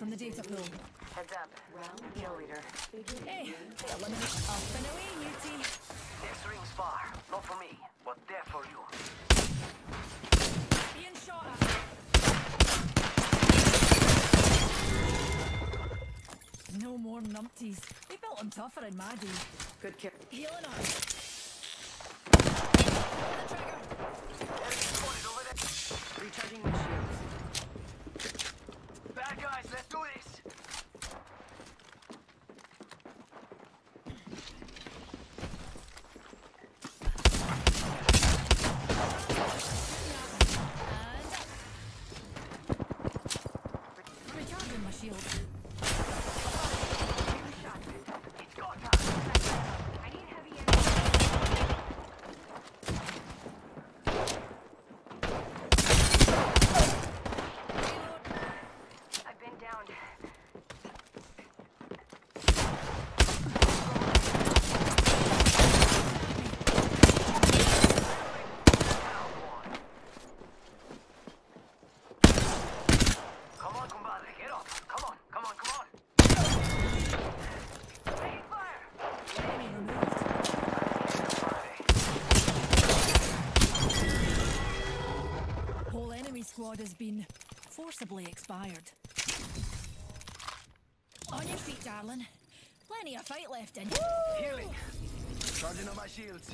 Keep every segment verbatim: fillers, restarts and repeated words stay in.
from the data pool. Heads up. Kill leader. Hey, eliminate up and away, Newty. This rings far. Not for me, but there for you. Being shot at. No more numpties. They built them tougher in my day. Good kill. Healing up. Enemy spotted over there. Recharging my shields. Bad guys, let's do this. And recharging my shield. It's got time. I need heavy I've been downed. Come on, compadre, get up. Come on, come on, come on. Taking fire. Enemy removed. Whole enemy squad has been forcibly expired. On your feet, darling. Plenty of fight left in you. Healing. Charging on my shields.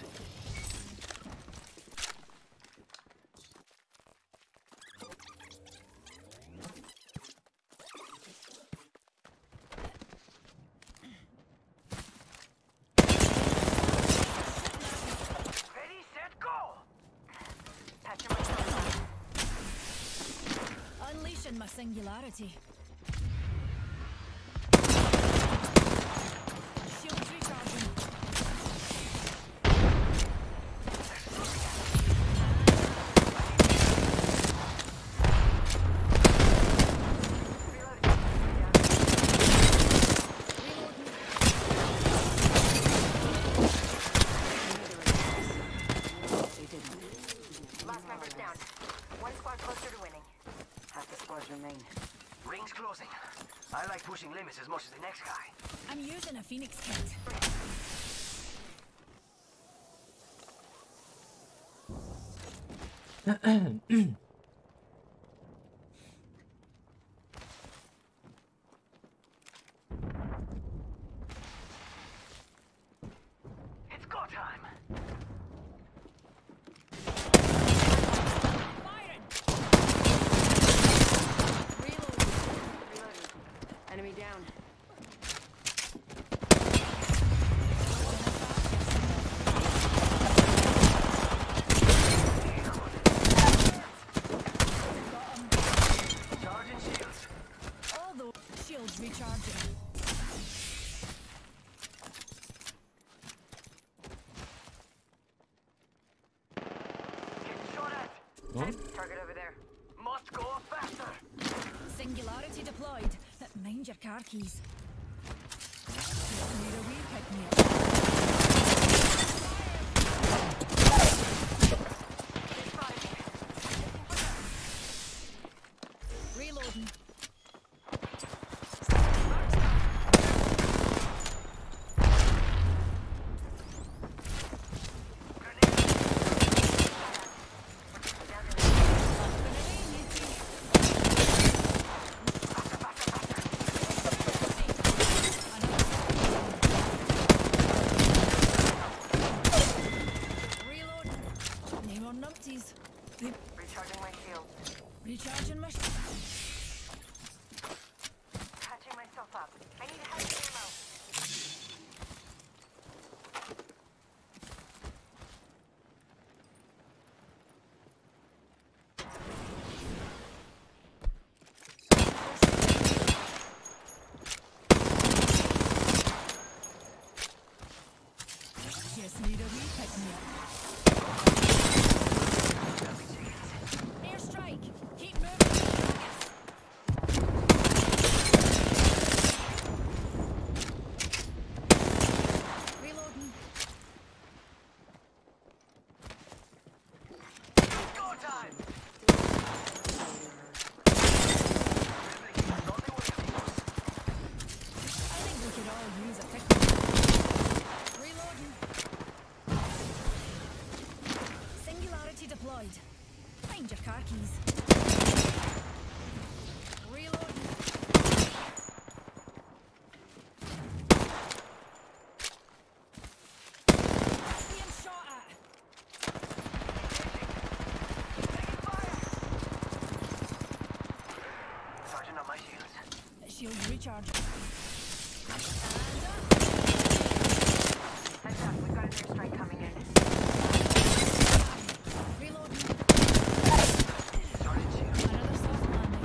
Ready, set, go. Patching myself Unleashing my singularity. Shields recharging. They didn't. Last member's down. One squad closer to winning. Half the squads remain. Rings closing. I like pushing limits as much as the next guy. I'm using a Phoenix kit. It's go time. Firing! Reloading. Reloading. Enemy down. Charging shields. All those shields recharging. Getting shot at. Target over there. Must go faster. Singularity deployed. Mind your car keys. Need a wee pick me up. Reloading. Reloading. Name on numpties. Re- Recharging my shield. recharging my. Patching myself up. I need heavy ammo. Just need a wee pick me up. Airstrike. Keep moving. Find your car keys. Reloading. Being shot at. Taking fire! Sergeant, on my shields. Shields recharged. Heads up, we've got an airstrike coming in. Reloading. Sergeant, shield. Another soft landing.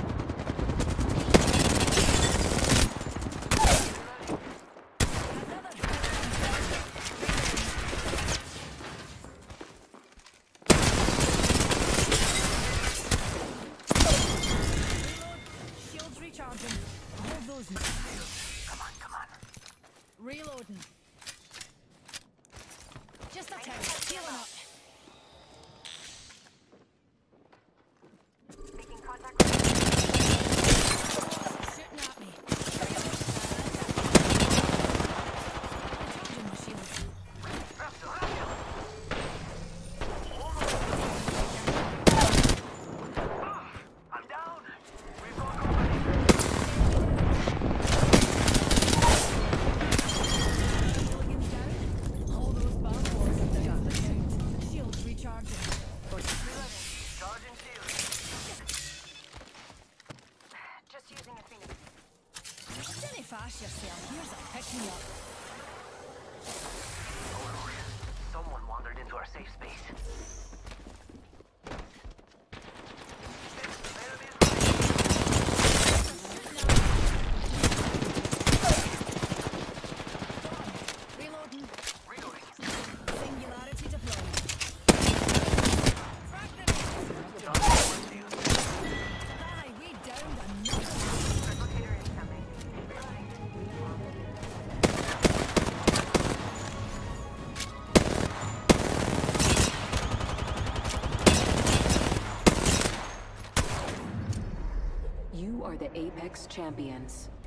Shields recharging. Hold those. Come on, come on. Reloading. Just a tick. Healing up. Making contact with Shooting at me. Recharging my shields. Rápido, rápido. Ah, I'm down. We've got company. Milligan's down. All those barrels have got the count. Shields recharging. Sergeant, shield. just using a phoenix. Don't fash yourself. Here's a pick me up. Oh Lord, someone wandered into our safe space. Reloading. Reloading. Singularity deployed. Frag grenade. Sergeant, one shield. Aye, we downed another. Replicator incoming. You are the Apex Champions.